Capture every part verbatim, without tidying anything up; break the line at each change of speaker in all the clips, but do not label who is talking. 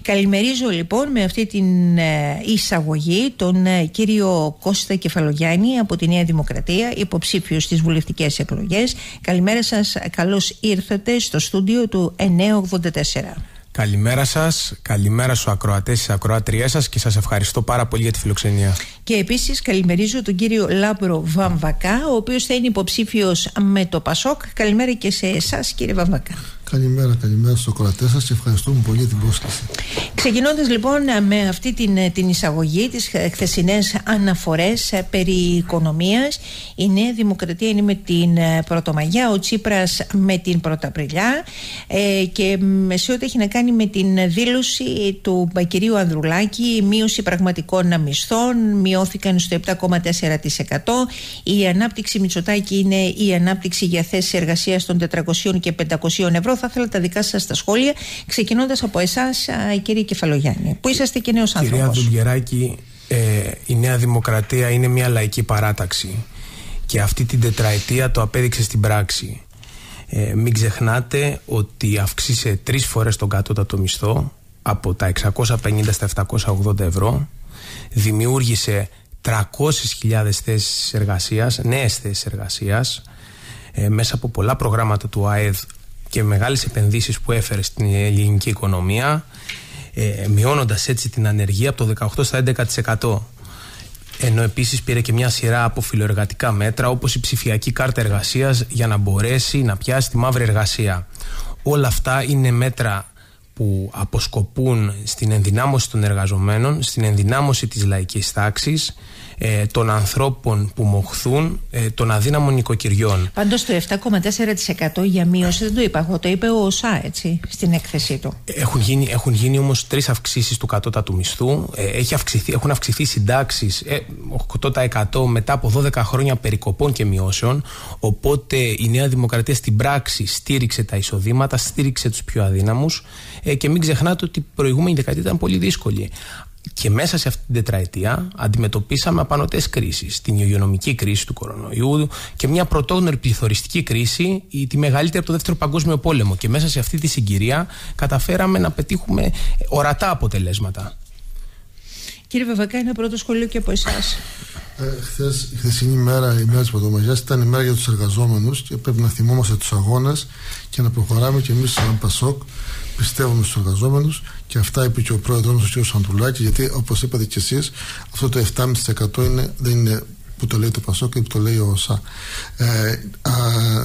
Καλημερίζω λοιπόν με αυτή την εισαγωγή τον κύριο Κώστα Κεφαλογιάννη από τη Νέα Δημοκρατία, υποψήφιο στις βουλευτικές εκλογές. Καλημέρα σας, καλώς ήρθατε στο στούντιο του εννιακόσια ογδόντα τέσσερα.
Καλημέρα σας, καλημέρα στους ακροατές και ακροατριές σας και σας ευχαριστώ πάρα πολύ για τη φιλοξενία.
Και επίσης καλημερίζω τον κύριο Λάμπρο Βαμβακά, ο οποίος θα είναι υποψήφιος με το Πασόκ. Καλημέρα και σε εσάς, κύριε Βαμβακά.
Καλημέρα, καλημέρα στους ακροατές σας και ευχαριστούμε πολύ για την πρόσκληση.
Ξεκινώντας λοιπόν με αυτή την, την εισαγωγή, τις χθεσινές αναφορές περί οικονομίας, η Νέα Δημοκρατία είναι με την Πρωτομαγιά, ο Τσίπρας με την Πρωταπριλιά ε, και σε ό,τι έχει να κάνει με την δήλωση του κυρίου Ανδρουλάκη, μείωση πραγματικών μισθών, μειώθηκαν στο επτά κόμμα τέσσερα τοις εκατό. Η ανάπτυξη Μητσοτάκη είναι η ανάπτυξη για θέσεις εργασίας των τετρακοσίων και πεντακοσίων ευρώ. Θα ήθελα τα δικά σας τα σχόλια, ξεκινώντας από εσάς, κύριε Κεφαλογιάννη, που είσαστε και νέος άνθρωπος.
Κυρία Δουλγεράκη, ε, η Νέα Δημοκρατία είναι μια λαϊκή παράταξη και αυτή την τετραετία το απέδειξε στην πράξη. Ε, μην ξεχνάτε ότι αυξήσε τρεις φορές τον κατώτατο μισθό από τα εξακόσια πενήντα στα επτακόσια ογδόντα ευρώ, δημιούργησε τριακόσιες χιλιάδες θέσεις εργασίας, νέες θέσεις εργασίας, ε, μέσα από πολλά προγράμματα του ΑΕΔ και μεγάλες επενδύσεις που έφερε στην ελληνική οικονομία, ε, μειώνοντας έτσι την ανεργία από το δεκαοκτώ στα έντεκα τοις εκατό. Ενώ επίσης πήρε και μια σειρά από φιλοεργατικά μέτρα, όπως η ψηφιακή κάρτα εργασίας, για να μπορέσει να πιάσει τη μαύρη εργασία. Όλα αυτά είναι μέτρα που αποσκοπούν στην ενδυνάμωση των εργαζομένων, στην ενδυνάμωση της λαϊκής τάξης, ε, των ανθρώπων που μοχθούν, ε, των αδύναμων νοικοκυριών.
Πάντως το επτά κόμμα τέσσερα τοις εκατό για μείωση δεν το είπα εγώ, το είπε ο ΟΣΑ, έτσι, στην έκθεσή του.
Έχουν γίνει, έχουν γίνει όμως τρεις αυξήσεις του κατώτατου μισθού, ε, έχει αυξηθεί, έχουν αυξηθεί συντάξεις ε, οκτώ τοις εκατό μετά από δώδεκα χρόνια περικοπών και μειώσεων, οπότε η Νέα Δημοκρατία στην πράξη στήριξε τα εισοδήματα, στήριξε τους πιο αδύναμους, ε, και μην ξεχνάτε ότι η προηγούμενη δεκαετία ήταν πολύ δύσκολη. Και μέσα σε αυτή την τετραετία αντιμετωπίσαμε απανωτές κρίσεις. Την υγειονομική κρίση του κορονοϊού και μια πρωτόγνωρη πληθωριστική κρίση, τη μεγαλύτερη από το Δεύτερο Παγκόσμιο Πόλεμο. Και μέσα σε αυτή τη συγκυρία καταφέραμε να πετύχουμε ορατά αποτελέσματα.
Κύριε Βαμβακά, ένα πρώτο σχόλιο και από εσάς.
Ε, χθες, η χθεσινή μέρα, η μέρα της Πρωτομαγιάς, ήταν η μέρα για τους εργαζόμενους και πρέπει να θυμόμαστε τους αγώνες και να προχωράμε και εμείς σαν Πασόκ. Πιστεύουμε στους εργαζόμενους και αυτά είπε και ο πρόεδρος μας, ο κ. Ανδρουλάκη, γιατί όπως είπατε και εσείς, αυτό το επτά κόμμα πέντε τοις εκατό είναι, δεν είναι που το λέει το Πασόκ, είναι που το λέει ο ΟΣΑ. Ε, α,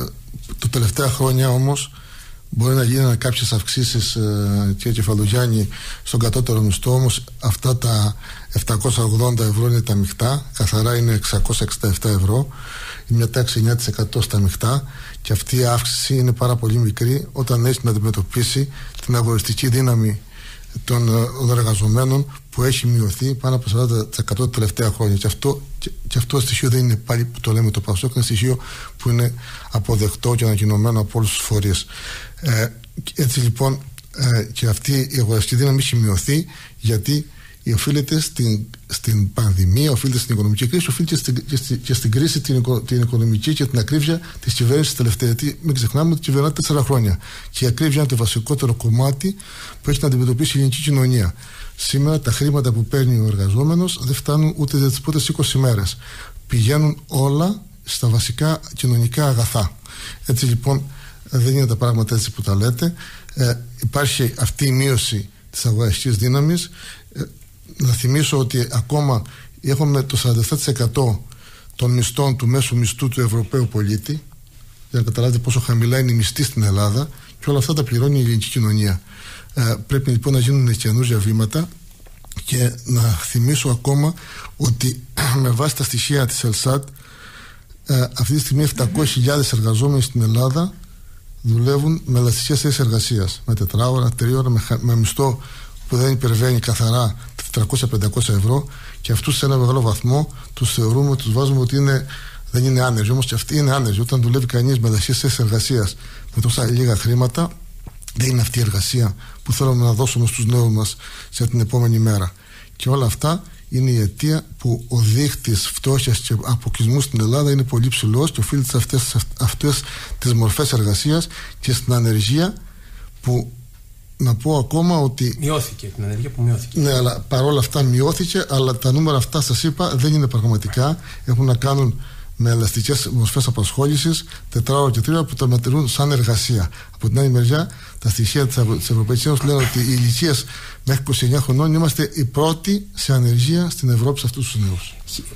το τελευταία χρόνια όμως μπορεί να γίνουν κάποιες αυξήσεις, ε, κ. Κεφαλογιάννη, στον κατώτερο μισθό, όμως αυτά τα επτακόσια ογδόντα ευρώ είναι τα μεικτά, καθαρά είναι εξακόσια εξήντα επτά ευρώ, μια τάξη εννιά τοις εκατό στα μεικτά, και αυτή η αύξηση είναι πάρα πολύ μικρή όταν έχει να αντιμετωπίσει την αγοραστική δύναμη των, των εργαζομένων που έχει μειωθεί πάνω από σαράντα τοις εκατό τα τελευταία χρόνια. Και αυτό, και, και αυτό το στοιχείο δεν είναι πάλι που το λέμε το Πασόκ, είναι στοιχείο που είναι αποδεκτό και ανακοινωμένο από όλους τους φορείς. Ε, έτσι λοιπόν, ε, και αυτή η αγοραστική δύναμη έχει μειωθεί γιατί οφείλεται στην, στην πανδημία, οφείλεται στην οικονομική κρίση, οφείλεται και στην, και στην, και στην κρίση την, την οικονομική και την ακρίβεια της κυβέρνησης τελευταία. Γιατί μην ξεχνάμε ότι κυβερνάται τέσσερα χρόνια. Και η ακρίβεια είναι το βασικότερο κομμάτι που έχει να αντιμετωπίσει η ελληνική κοινωνία. Σήμερα τα χρήματα που παίρνει ο εργαζόμενος δεν φτάνουν ούτε για τις πρώτες είκοσι μέρες. Πηγαίνουν όλα στα βασικά κοινωνικά αγαθά. Έτσι λοιπόν δεν είναι τα πράγματα έτσι που τα λέτε. Ε, υπάρχει αυτή η μείωση της αγοραστικής δύναμης. Ε, να θυμίσω ότι ακόμα έχουμε το σαράντα επτά τοις εκατό των μισθών του μέσου μισθού του Ευρωπαίου πολίτη, για να καταλάβετε πόσο χαμηλά είναι η μισθή στην Ελλάδα, και όλα αυτά τα πληρώνει η ελληνική κοινωνία. Ε, πρέπει λοιπόν να γίνουν καινούργια βήματα, και να θυμίσω ακόμα ότι με βάση τα στοιχεία της Ελσάτ, ε, αυτή τη στιγμή επτακόσιες χιλιάδες εργαζόμενοι στην Ελλάδα δουλεύουν με ελαστικές θέσεις εργασίας, με τετράωρα, τριώρα, με, με μισθό που δεν υπερβαίνει καθαρά τετρακόσια με πεντακόσια ευρώ, και αυτούς σε ένα μεγάλο βαθμό τους θεωρούμε, τους βάζουμε ότι είναι, δεν είναι άνεργοι. Όμως και αυτοί είναι άνεργοι. Όταν δουλεύει κανείς με ελαστικές θέσεις εργασίας με τόσα λίγα χρήματα, δεν είναι αυτή η εργασία που θέλουμε να δώσουμε στους νέους μας σε την επόμενη μέρα. Και όλα αυτά είναι η αιτία που ο δείχτης φτώχειας και αποκλεισμού στην Ελλάδα είναι πολύ ψηλός, και οφείλεται σε αυτές, αυτές τις μορφές εργασίας και στην ανεργία που να πω ακόμα ότι.
Μειώθηκε την ανεργία που μειώθηκε.
Ναι, αλλά παρόλα αυτά μειώθηκε, αλλά τα νούμερα αυτά, σας είπα, δεν είναι πραγματικά. Έχουν να κάνουν με ελαστικές μορφές απασχόλησης, τετράωρο και τρία, που τα μετρούν σαν εργασία. Από την άλλη μεριά, τα στοιχεία της Ευρωπαϊκής Ένωσης λένε ότι οι ηλικίες μέχρι είκοσι εννιά χρονών είμαστε οι πρώτοι σε ανεργία στην Ευρώπη σε αυτούς τους νέους.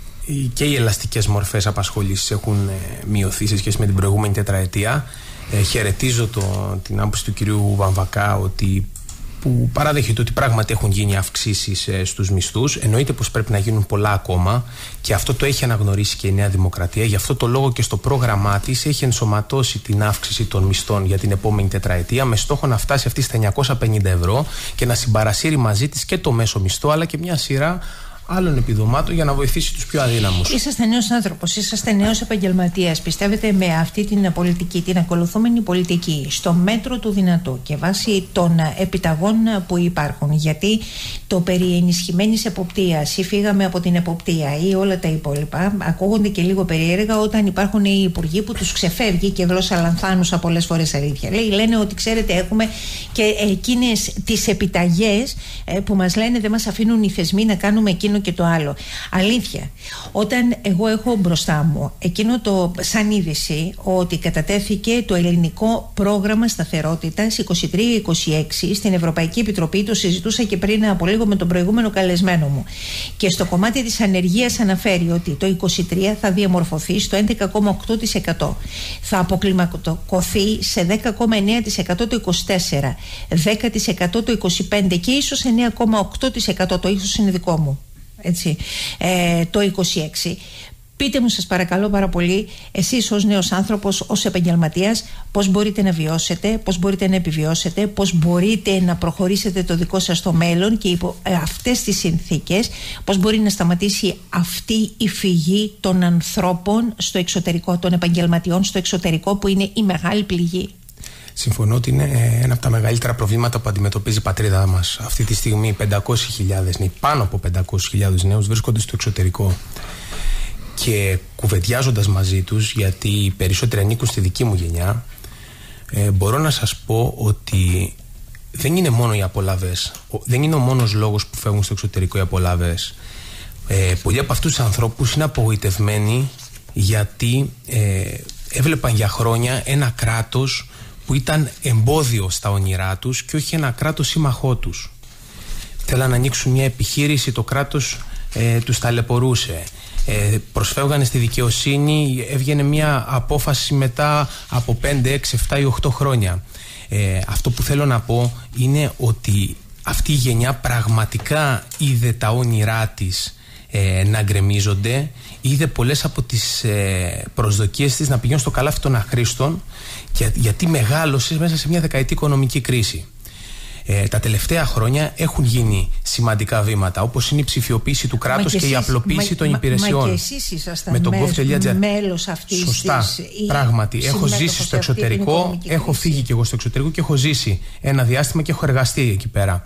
Και οι ελαστικές μορφές απασχόλησης έχουν μειωθεί σε σχέση με την προηγούμενη τετραετία. Ε, χαιρετίζω το, την άποψη του κυρίου Βαμβακά ότι, που παραδέχεται ότι πράγματι έχουν γίνει αυξήσεις ε, στους μισθούς. Εννοείται πως πρέπει να γίνουν πολλά ακόμα και αυτό το έχει αναγνωρίσει και η Νέα Δημοκρατία. Γι' αυτό το λόγο και στο πρόγραμμά της έχει ενσωματώσει την αύξηση των μισθών για την επόμενη τετραετία με στόχο να φτάσει αυτή στα εννιακόσια πενήντα ευρώ και να συμπαρασύρει μαζί της και το μέσο μισθό αλλά και μια σειρά άλλων επιδομάτων για να βοηθήσει τους πιο αδύναμους.
Είσαστε νέος άνθρωπος, είσαστε νέος επαγγελματίας. Πιστεύετε με αυτή την πολιτική, την ακολουθούμενη πολιτική, στο μέτρο του δυνατού και βάσει των επιταγών που υπάρχουν, γιατί το περί ενισχυμένης εποπτείας ή φύγαμε από την εποπτεία ή όλα τα υπόλοιπα ακούγονται και λίγο περίεργα όταν υπάρχουν οι υπουργοί που τους ξεφεύγει και γλώσσα λανθάνουσα πολλές φορές, αλήθεια. Λέει, λένε ότι ξέρετε έχουμε και εκείνες τις επιταγές που μας λένε δεν μας αφήνουν οι θεσμοί να κάνουμε εκείνο και το άλλο. Αλήθεια, όταν εγώ έχω μπροστά μου εκείνο το σαν είδηση ότι κατατέθηκε το ελληνικό πρόγραμμα σταθερότητας είκοσι τρία είκοσι έξι στην Ευρωπαϊκή Επιτροπή, το συζητούσα και πριν από λίγο με τον προηγούμενο καλεσμένο μου, και στο κομμάτι της ανεργίας αναφέρει ότι το είκοσι τρία θα διαμορφωθεί στο έντεκα κόμμα οκτώ τοις εκατό, θα αποκλιμακωθεί σε δέκα κόμμα εννέα τοις εκατό το είκοσι τέσσερα, δέκα τοις εκατό το είκοσι πέντε και ίσως εννέα κόμμα οκτώ τοις εκατό, το ίσως είναι δικό μου, έτσι, ε, το είκοσι έξι. Πείτε μου σας παρακαλώ πάρα πολύ, εσείς ως νέος άνθρωπος, ως επαγγελματίας, πώς μπορείτε να βιώσετε, πώς μπορείτε να επιβιώσετε, πώς μπορείτε να προχωρήσετε το δικό σας το μέλλον και υπό αυτές τις συνθήκες πώς μπορεί να σταματήσει αυτή η φυγή των ανθρώπων στο εξωτερικό, των επαγγελματιών στο εξωτερικό, που είναι η μεγάλη πληγή.
Συμφωνώ ότι είναι ένα από τα μεγαλύτερα προβλήματα που αντιμετωπίζει η πατρίδα μας. Αυτή τη στιγμή πεντακόσιες χιλιάδες, πάνω από πεντακόσιες χιλιάδες νέους βρίσκονται στο εξωτερικό. Και κουβεντιάζοντας μαζί τους, γιατί οι περισσότεροι ανήκουν στη δική μου γενιά, ε, μπορώ να σας πω ότι δεν είναι μόνο οι απολαβές, δεν είναι ο μόνος λόγος που φεύγουν στο εξωτερικό οι απολαβές. Ε, πολλοί από αυτούς τους ανθρώπους είναι απογοητευμένοι γιατί ε, έβλεπαν για χρόνια ένα κράτος που ήταν εμπόδιο στα όνειρά τους και όχι ένα κράτος σύμμαχό τους. Θέλαν να ανοίξουν μια επιχείρηση, το κράτος ε, τους ταλαιπωρούσε. Ε, προσφεύγανε στη δικαιοσύνη, έβγαινε μια απόφαση μετά από πέντε, έξι, επτά ή οκτώ χρόνια. Ε, αυτό που θέλω να πω είναι ότι αυτή η γενιά πραγματικά είδε τα όνειρά της ε, να γκρεμίζονται, είδε πολλές από τις ε, προσδοκίες της να πηγαίνουν στο καλάθι των αχρήστων, και, γιατί μεγάλωσε μέσα σε μια δεκαετή οικονομική κρίση. Ε, τα τελευταία χρόνια έχουν γίνει σημαντικά βήματα, όπως είναι η ψηφιοποίηση του κράτους και εσείς, η απλοποίηση μα, των μα, υπηρεσιών.
Μα και εσείς ήσασταν
με τον
μέλος, μέλος αυτής.
Σωστά,
της,
πράγματι. Έχω ζήσει στο εξωτερικό, έχω φύγει και εγώ στο εξωτερικό και έχω ζήσει ένα διάστημα και έχω εργαστεί εκεί πέρα.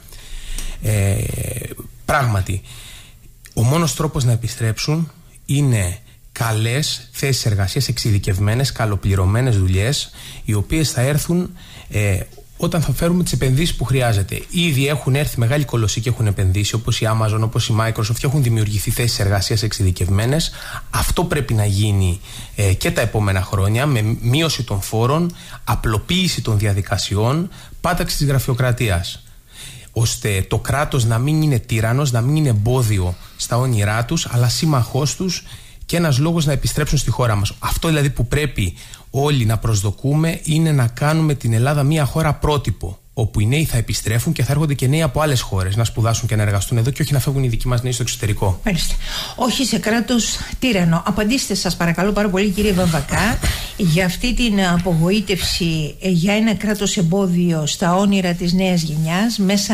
Ε, πράγματι, ο μόνος τρόπος να επιστρέψουν είναι καλές θέσεις εργασίας, εξειδικευμένες, καλοπληρωμένες δουλειές, οι οποίες θα έρθουν ε, όταν θα φέρουμε τις επενδύσεις που χρειάζεται. Ήδη έχουν έρθει μεγάλοι κολοσσοί και έχουν επενδύσει, όπως η Amazon, όπως η Microsoft, και έχουν δημιουργηθεί θέσεις εργασίας εξειδικευμένες. Αυτό πρέπει να γίνει ε, και τα επόμενα χρόνια, με μείωση των φόρων, απλοποίηση των διαδικασιών, πάταξη της γραφειοκρατίας, ώστε το κράτος να μην είναι τύραννος, να μην είναι εμπόδιο στα όνειρά τους, αλλά σύμμαχός τους και ένας λόγος να επιστρέψουν στη χώρα μας. Αυτό δηλαδή που πρέπει όλοι να προσδοκούμε είναι να κάνουμε την Ελλάδα μια χώρα πρότυπο, όπου οι νέοι θα επιστρέφουν και θα έρχονται και νέοι από άλλες χώρες να σπουδάσουν και να εργαστούν εδώ και όχι να φεύγουν οι δικοί μας νέοι στο εξωτερικό. Μάλιστα.
Όχι σε κράτος τύραννο. Απαντήστε σας παρακαλώ πάρα πολύ, κύριε Βαμβακά, για αυτή την απογοήτευση για ένα κράτος εμπόδιο στα όνειρα της νέας γενιάς μέσα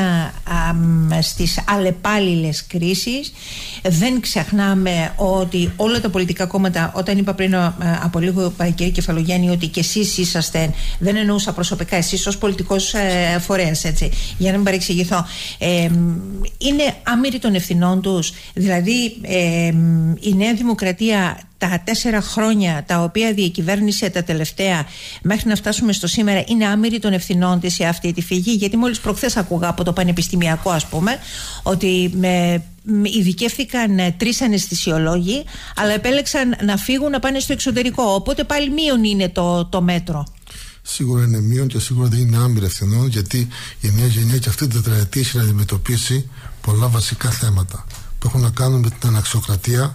α, στις αλλεπάλληλες κρίσεις. Δεν ξεχνάμε ότι όλα τα πολιτικά κόμματα, όταν είπα πριν α, από λίγο, κύριε Κεφαλογιάννη, ότι και εσείς είσαστε, δεν εννοούσα προσωπικά εσείς ως πολιτικός ε, φορέας, έτσι, για να μην παρεξηγηθώ, ε, είναι άμυροι των ευθυνών τους. Δηλαδή ε, η Νέα Δημοκρατία τα τέσσερα χρόνια τα οποία διακυβέρνησε τα τελευταία μέχρι να φτάσουμε στο σήμερα είναι άμυρη των ευθυνών της σε αυτή τη φυγή? Γιατί μόλις προχθές ακούγα από το πανεπιστημιακό, ας πούμε, ότι με ειδικεύθηκαν τρεις αναισθησιολόγοι, αλλά επέλεξαν να φύγουν, να πάνε στο εξωτερικό. Οπότε πάλι μείον είναι το, το μέτρο.
Σίγουρα είναι μείον και σίγουρα δεν είναι άμυρα ευθυνών, γιατί η νέα γενιά και αυτή την τετραετία έχει να αντιμετωπίσει πολλά βασικά θέματα που έχουν να κάνουν με την αναξιοκρατία,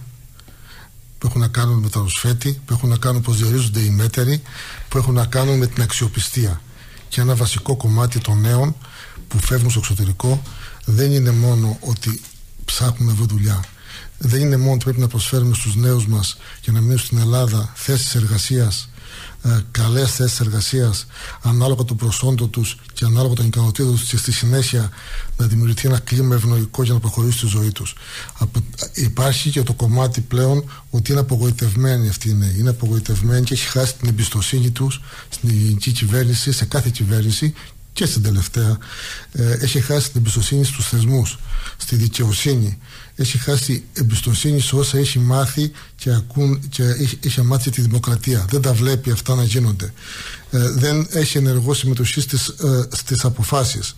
που έχουν να κάνουν με τα ρουσφέτη, που έχουν να κάνουν πώς διορίζονται οι μέτεροι, που έχουν να κάνουν με την αξιοπιστία. Και ένα βασικό κομμάτι των νέων που φεύγουν στο εξωτερικό δεν είναι μόνο ότι ψάχνουν να βρουν δουλειά. Δεν είναι μόνο ότι πρέπει να προσφέρουμε στους νέους μας για να μείνουν στην Ελλάδα θέσεις εργασίας, ε, καλές θέσεις εργασίας, ανάλογα το προσόντο τους και ανάλογα των ικανοτήτων τους, και στη συνέχεια να δημιουργηθεί ένα κλίμα ευνοϊκό για να προχωρήσει στη ζωή τους. Από, υπάρχει και το κομμάτι πλέον ότι είναι απογοητευμένοι αυτοί οι νέοι. Είναι απογοητευμένοι και έχει χάσει την εμπιστοσύνη τους στην ελληνική κυβέρνηση, σε κάθε κυβέρνηση, και στην τελευταία. Ε, έχει χάσει την εμπιστοσύνη στους θεσμούς, στη δικαιοσύνη. Έχει χάσει εμπιστοσύνη σε όσα έχει μάθει και, ακούν, και έχει, έχει μάθει τη δημοκρατία. Δεν τα βλέπει αυτά να γίνονται. Ε, δεν έχει ενεργό συμμετοχή στις, ε, στις αποφάσεις.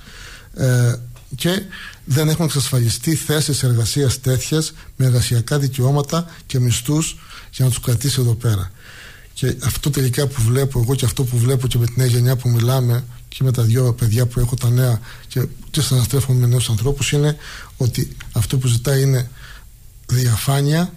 Ε, και δεν έχουν εξασφαλιστεί θέσεις εργασίας τέτοιες με εργασιακά δικαιώματα και μισθούς για να τους κρατήσει εδώ πέρα. Και αυτό τελικά που βλέπω εγώ, και αυτό που βλέπω και με τη νέα γενιά που μιλάμε και με τα δυο παιδιά που έχω, τα νέα, και, και συναστρέφομαι με νέους ανθρώπους, είναι ότι αυτό που ζητάει είναι διαφάνεια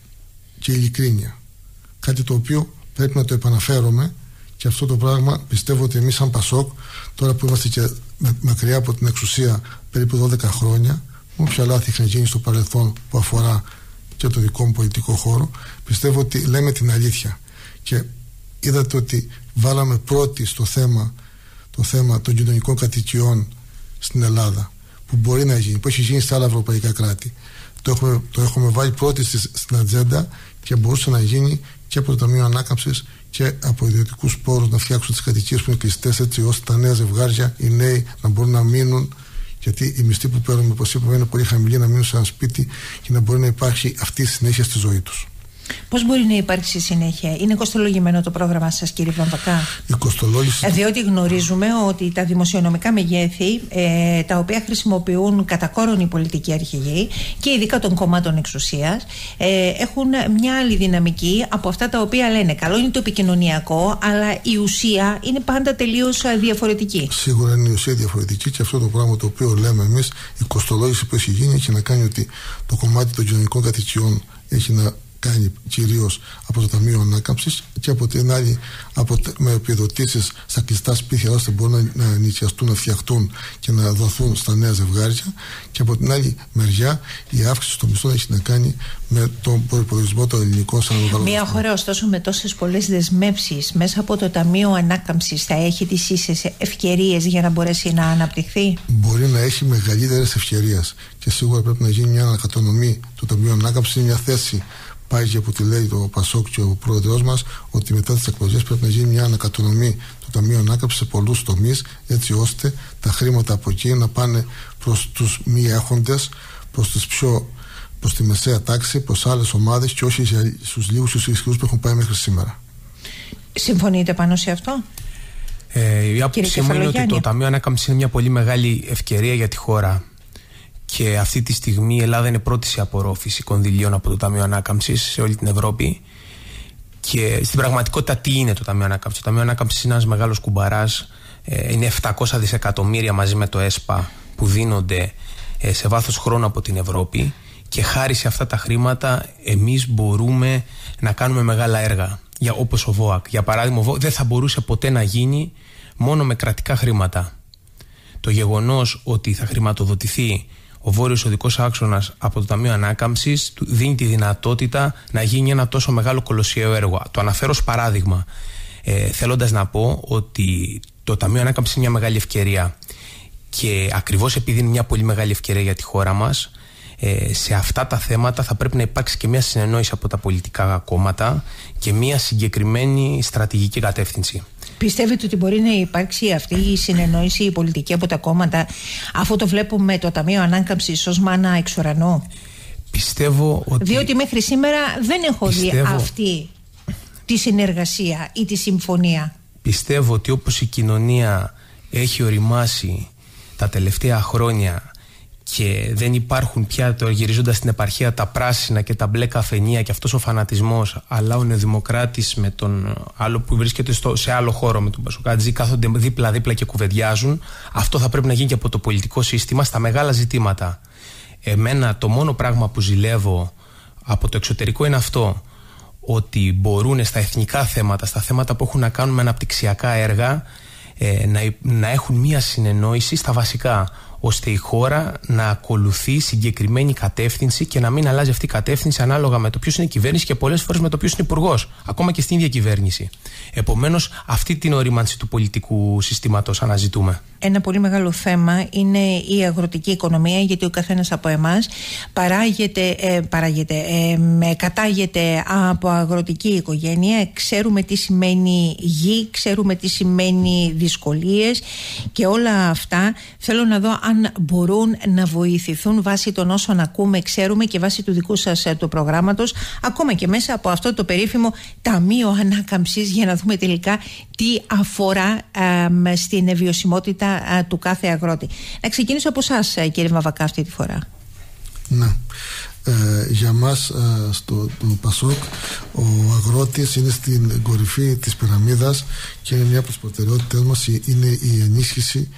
και ειλικρίνεια. Κάτι το οποίο πρέπει να το επαναφέρομαι, και αυτό το πράγμα πιστεύω ότι εμείς σαν Πασόκ, τώρα που είμαστε και μακριά από την εξουσία περίπου δώδεκα χρόνια, όποια λάθη είχαν γίνει στο παρελθόν που αφορά και το δικό μου πολιτικό χώρο, πιστεύω ότι λέμε την αλήθεια. Και είδατε ότι βάλαμε πρώτη στο θέμα το θέμα των κοινωνικών κατοικιών στην Ελλάδα, που μπορεί να γίνει, που έχει γίνει στα άλλα ευρωπαϊκά κράτη. Το έχουμε, το έχουμε βάλει πρώτη στη, στην ατζέντα, και μπορούσε να γίνει και από το Ταμείο Ανάκαμψης και από ιδιωτικούς πόρους να φτιάξουν τις κατοικίες που είναι κλειστές, έτσι ώστε τα νέα ζευγάρια, οι νέοι, να μπορούν να μείνουν. Γιατί οι μισθοί που παίρνουμε, όπως είπαμε, είναι πολύ χαμηλοί, να μείνουν σε ένα σπίτι και να μπορεί να υπάρχει αυτή η συνέχεια στη ζωή τους.
Πώς μπορεί να υπάρξει συνέχεια? Είναι κοστολογημένο το πρόγραμμα σας, κύριε Βαμβακά?
Η κοστολόγηση...
Διότι γνωρίζουμε ότι τα δημοσιονομικά μεγέθη, ε, τα οποία χρησιμοποιούν κατά κόρον οι πολιτικοί αρχηγοί και ειδικά των κομμάτων εξουσίας, ε, έχουν μια άλλη δυναμική από αυτά τα οποία λένε. Καλό είναι το επικοινωνιακό, αλλά η ουσία είναι πάντα τελείως διαφορετική.
Σίγουρα είναι η ουσία διαφορετική, και αυτό το πράγμα το οποίο λέμε εμείς, η κοστολόγηση που έχει γίνει, έχει να κάνει ότι το κομμάτι των κοινωνικών κατοικιών έχει να κάνει κυρίως από το Ταμείο Ανάκαμψης, και από την άλλη από, με επιδοτήσεις στα κλειστά σπίτια, ώστε μπορούν να, να νοικιαστούν, να φτιαχτούν και να δοθούν στα νέα ζευγάρια, και από την άλλη μεριά η αύξηση των μισθών έχει να κάνει με τον προϋπολογισμό των ελληνικών σαν οργανισμών.
Μια χώρα ωστόσο με τόσες πολλές δεσμεύσεις μέσα από το Ταμείο Ανάκαμψης θα έχει τις ίσες ευκαιρίες για να μπορέσει να αναπτυχθεί?
Μπορεί να έχει μεγαλύτερες ευκαιρίες, και σίγουρα πρέπει να γίνει μια ανακατανομή. Το Ταμείο Ανάκαμψης είναι μια θέση, πάει και από τη λέει το Πασόκ και ο πρόεδρος μας, ότι μετά τις εκλογές πρέπει να γίνει μια ανακατανομή του Ταμείου Ανάκαμψης σε πολλούς τομείς, έτσι ώστε τα χρήματα από εκεί να πάνε προς τους μη έχοντες, προς, τους πιο, προς τη μεσαία τάξη, προς άλλες ομάδες, και όχι στους λίγους και στους ισχυρούς που έχουν πάει μέχρι σήμερα.
Συμφωνείτε πάνω σε αυτό?
Ε, η άποψή μου είναι ότι το Ταμείο Ανάκαμψης είναι μια πολύ μεγάλη ευκαιρία για τη χώρα. Και αυτή τη στιγμή η Ελλάδα είναι πρώτη σε απορρόφηση κονδυλίων από το Ταμείο Ανάκαμψης σε όλη την Ευρώπη. Και στην πραγματικότητα, τι είναι το Ταμείο Ανάκαμψης? Το Ταμείο Ανάκαμψης είναι ένας μεγάλος κουμπαράς. Ε, είναι επτακόσια δισεκατομμύρια μαζί με το ΕΣΠΑ που δίνονται ε, σε βάθος χρόνου από την Ευρώπη. Και χάρη σε αυτά τα χρήματα, εμείς μπορούμε να κάνουμε μεγάλα έργα. Για, όπως ο ΒΟΑΚ. Για παράδειγμα, ο ΒΟΑΚ δεν θα μπορούσε ποτέ να γίνει μόνο με κρατικά χρήματα. Το γεγονός ότι θα χρηματοδοτηθεί ο βόρειος οδικός άξονας από το Ταμείο Ανάκαμψης του δίνει τη δυνατότητα να γίνει ένα τόσο μεγάλο κολοσιαίο έργο. Το αναφέρω ως παράδειγμα, ε, θέλοντας να πω ότι το Ταμείο Ανάκαμψης είναι μια μεγάλη ευκαιρία, και ακριβώς επειδή είναι μια πολύ μεγάλη ευκαιρία για τη χώρα μας, ε, σε αυτά τα θέματα θα πρέπει να υπάρξει και μια συνεννόηση από τα πολιτικά κόμματα και μια συγκεκριμένη στρατηγική κατεύθυνση.
Πιστεύετε ότι μπορεί να υπάρξει αυτή η συνεννόηση η πολιτική από τα κόμματα, αφού το βλέπουμε το Ταμείο Ανάκαμψης ως μάνα εξ ουρανού?
Πιστεύω ότι...
Διότι μέχρι σήμερα δεν έχω
πιστεύω...
δει αυτή τη συνεργασία ή τη συμφωνία.
Πιστεύω ότι όπως η κοινωνία έχει οριμάσει τα τελευταία χρόνια και δεν υπάρχουν πια, το γυρίζοντας στην επαρχία, τα πράσινα και τα μπλε καφενεία και αυτός ο φανατισμός, αλλά ο νεοδημοκράτης με τον άλλο που βρίσκεται στο, σε άλλο χώρο με τον Πασοκάτζη κάθονται δίπλα-δίπλα και κουβεντιάζουν, αυτό θα πρέπει να γίνει και από το πολιτικό σύστημα στα μεγάλα ζητήματα. Εμένα το μόνο πράγμα που ζηλεύω από το εξωτερικό είναι αυτό, ότι μπορούν στα εθνικά θέματα, στα θέματα που έχουν να κάνουν με αναπτυξιακά έργα, ε, να, να έχουν μία συνεννόηση στα βασικά, ώστε η χώρα να ακολουθεί συγκεκριμένη κατεύθυνση και να μην αλλάζει αυτή η κατεύθυνση ανάλογα με το ποιος είναι η κυβέρνηση και πολλές φορές με το ποιος είναι υπουργός, ακόμα και στην ίδια κυβέρνηση. Επομένως, αυτή την ορίμανση του πολιτικού συστήματος αναζητούμε.
Ένα πολύ μεγάλο θέμα είναι η αγροτική οικονομία, γιατί ο καθένας από εμάς παράγεται, ε, παράγεται, ε, κατάγεται από αγροτική οικογένεια. Ξέρουμε τι σημαίνει γη, ξέρουμε τι σημαίνει δυσκολίες και όλα αυτά θέλω να δω αν μπορούν να βοηθηθούν βάσει των όσων ακούμε, ξέρουμε και βάσει του δικού σας του προγράμματος, ακόμα και μέσα από αυτό το περίφημο Ταμείο Ανάκαμψης, για να δούμε τελικά τι αφορά α, στην βιωσιμότητα α, του κάθε αγρότη. Να ξεκινήσω από εσάς, κύριε Βαμβακά, αυτή τη φορά.
Ναι. Ε, για μας ε, στο το Πασόκ ο αγρότης είναι στην κορυφή της πυραμίδας και είναι μια από τις προτεραιότητες μας είναι η ενίσχυση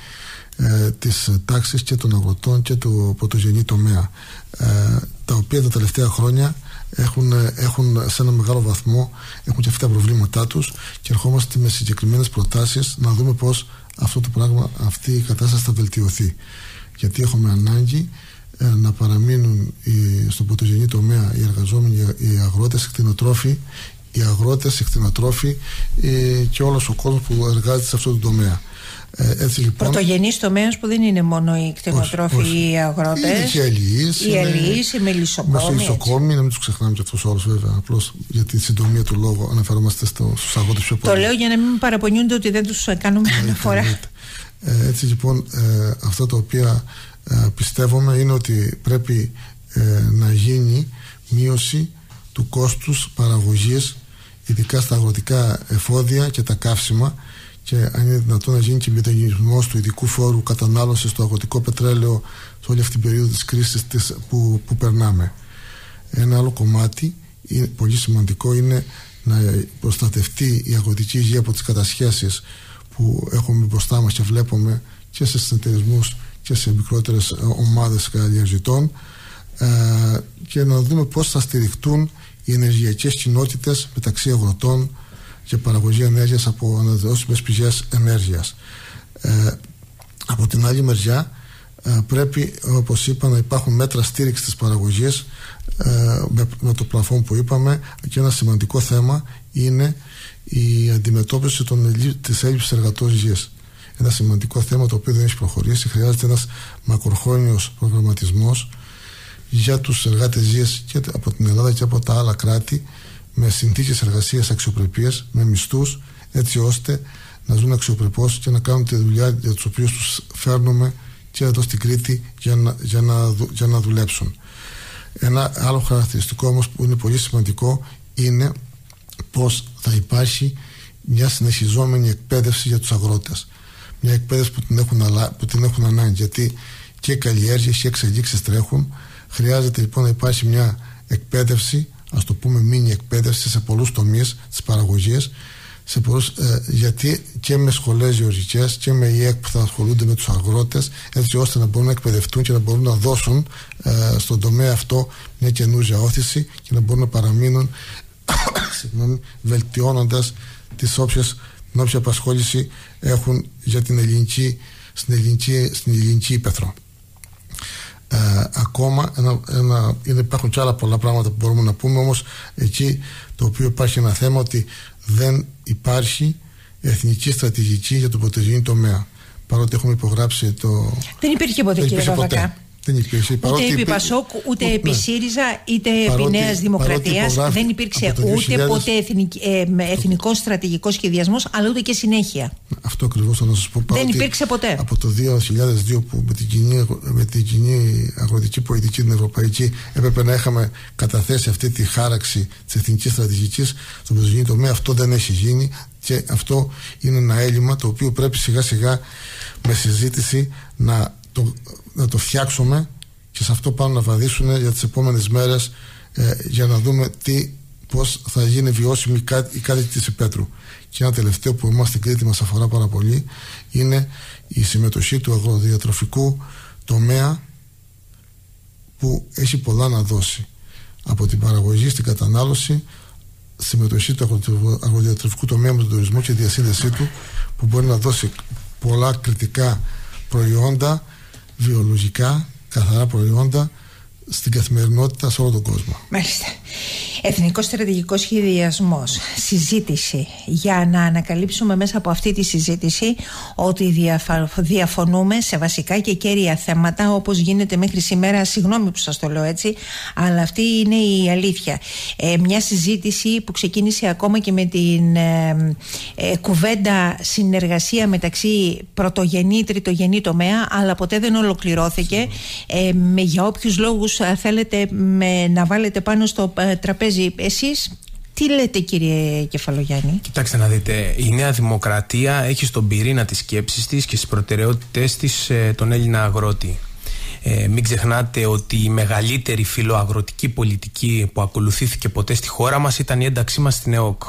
ε, της τάξης και των αγροτών και του πρωτογενή τομέα, ε, τα οποία τα τελευταία χρόνια έχουν, έχουν σε ένα μεγάλο βαθμό έχουν και αυτά τα προβλήματά τους και ερχόμαστε με συγκεκριμένες προτάσεις να δούμε πως αυτό το πράγμα, αυτή η κατάσταση θα βελτιωθεί, γιατί έχουμε ανάγκη ε, να παραμείνουν οι, στον πρωτογενή τομέα οι εργαζόμενοι, οι αγρότες, οι κτηνοτρόφοι, οι αγρότες, οι κτηνοτρόφοι ε, και όλος ο κόσμος που εργάζεται σε αυτό το τομέα. Ε, έτσι, λοιπόν,
πρωτογενής τομέας που δεν είναι μόνο οι κτηνοτρόφοι ή οι αγρότες,
είναι και οι αλληλείς,
οι αλληλείς, οι μελισσοκόμοι,
να μην τους ξεχνάμε και αυτούς όλους, βέβαια, απλώς για τη συντομία του λόγου αναφερόμαστε στο, στους αγρότες πιο πολύ.
Το λέω για να μην παραπονιούνται ότι δεν τους κάνουμε αναφορά.
Ε, έτσι λοιπόν ε, αυτά τα οποία ε, πιστεύουμε είναι ότι πρέπει ε, να γίνει μείωση του κόστους παραγωγής, ειδικά στα αγροτικά εφόδια και τα καύσιμα, και αν είναι δυνατόν να γίνει και μεταγενισμός του ειδικού φόρου κατανάλωσης στο αγροτικό πετρέλαιο σε όλη αυτή την περίοδο της κρίσης της που, που περνάμε. Ένα άλλο κομμάτι είναι, πολύ σημαντικό, είναι να προστατευτεί η αγροτική υγεία από τις κατασχέσεις που έχουμε μπροστά μας και βλέπουμε και σε συνεταιρισμούς και σε μικρότερες ομάδες καλλιεργητών, ε, και να δούμε πώς θα στηριχτούν οι ενεργειακές κοινότητες μεταξύ αγροτών και παραγωγή ενέργειας από ανανεώσιμες πηγές ενέργειας. Ε, από την άλλη μεριά ε, πρέπει, όπως είπα, να υπάρχουν μέτρα στήριξης της παραγωγής ε, με, με το πλαφόν που είπαμε, και ένα σημαντικό θέμα είναι η αντιμετώπιση των, της έλλειψης εργατών γης. Ένα σημαντικό θέμα το οποίο δεν έχει προχωρήσει. Χρειάζεται ένας μακροχρόνιος προγραμματισμός για τους εργάτες γης και από την Ελλάδα και από τα άλλα κράτη, με συνθήκες εργασίας αξιοπρεπίες, με μισθούς, έτσι ώστε να ζουν αξιοπρεπώς και να κάνουν τη δουλειά για τους οποίους τους φέρνουμε και εδώ στην Κρήτη για να, για να, για να δουλέψουν. Ένα άλλο χαρακτηριστικό όμως που είναι πολύ σημαντικό είναι πως θα υπάρχει μια συνεχιζόμενη εκπαίδευση για τους αγρότες. Μια εκπαίδευση που την έχουν, που την έχουν ανάγκη, γιατί και καλλιέργειες και εξελίξεις τρέχουν. Χρειάζεται λοιπόν να υπάρχει μια εκπαίδευση, ας το πούμε μίνι εκπαίδευση, σε πολλούς τομείς της παραγωγής, σε πολλούς, ε, γιατί και με σχολές γεωργικές και με ΙΕΚ που θα ασχολούνται με τους αγρότες, έτσι ώστε να μπορούν να εκπαιδευτούν και να μπορούν να δώσουν ε, στον τομέα αυτό μια καινούργια όθηση και να μπορούν να παραμείνουν βελτιώνοντας τις όποιες, την όποια απασχόληση έχουν για την ελληνική, στην ελληνική, στην ελληνική ύπαιθρο. Ε, ακόμα ένα, ένα, είναι, υπάρχουν και άλλα πολλά πράγματα που μπορούμε να πούμε, όμως εκεί το οποίο υπάρχει ένα θέμα, ότι δεν υπάρχει εθνική στρατηγική για τον πρωτογενή τομέα, παρότι έχουμε υπογράψει το...
Δεν υπήρχε ποτέ, κύριε Βαμβακά.
Δεν υπήρξε.
Ούτε
Παρότι
επί
υπή...
Πασόκ, ούτε
ναι.
επί ΣΥΡΙΖΑ, είτε
παρότι,
επί Νέας Δημοκρατίας. Δεν υπήρξε
ούτε δύο χιλιάδες...
ποτέ εθνικ... ε, εθνικός στρατηγικός σχεδιασμός, αλλά ούτε και συνέχεια.
Αυτό ακριβώς θέλω να σας πω.
Δεν υπήρξε ποτέ.
Από το δύο χιλιάδες δύο που με την κοινή, με την κοινή αγροτική πολιτική την ευρωπαϊκή έπρεπε να είχαμε καταθέσει αυτή τη χάραξη της εθνικής στρατηγικής στον πρωτογενή τομέα. Αυτό δεν έχει γίνει και αυτό είναι ένα έλλειμμα το οποίο πρέπει σιγά σιγά με συζήτηση να το, να το φτιάξουμε και σε αυτό πάνω να βαδίσουν για τις επόμενες μέρες ε, για να δούμε τι, πώς θα γίνει βιώσιμη η κάτοικη της Υπέτρου. Και ένα τελευταίο που εμάς στην Κρήτη μας αφορά πάρα πολύ είναι η συμμετοχή του αγροδιατροφικού τομέα που έχει πολλά να δώσει από την παραγωγή στην κατανάλωση, συμμετοχή του αγροδιατροφικού τομέα με τον τουρισμό και διασύνδεσή του που μπορεί να δώσει πολλά κριτικά προϊόντα, βιολογικά, καθαρά προϊόντα στην καθημερινότητα σε όλο τον κόσμο.
Μάλιστα. Εθνικός στρατηγικός σχεδιασμός. Συζήτηση. Για να ανακαλύψουμε μέσα από αυτή τη συζήτηση ότι διαφα... διαφωνούμε σε βασικά και κέρια θέματα, όπως γίνεται μέχρι σήμερα. Συγγνώμη που σας το λέω έτσι, αλλά αυτή είναι η αλήθεια. Ε, μια συζήτηση που ξεκίνησε ακόμα και με την ε, ε, κουβέντα συνεργασία μεταξύ πρωτογενή, τριτογενή τομέα, αλλά ποτέ δεν ολοκληρώθηκε. Ε, με, για όποιους λόγους θέλετε με, να βάλετε πάνω στο ε, τραπέζι. Εσείς τι λέτε, κύριε Κεφαλογιάννη?
Κοιτάξτε να δείτε, η Νέα Δημοκρατία έχει στον πυρήνα της σκέψης της και στις προτεραιότητες της ε, τον Έλληνα αγρότη. Ε, μην ξεχνάτε ότι η μεγαλύτερη φιλοαγροτική πολιτική που ακολουθήθηκε ποτέ στη χώρα μας ήταν η ένταξή μας στην ΕΟΚ.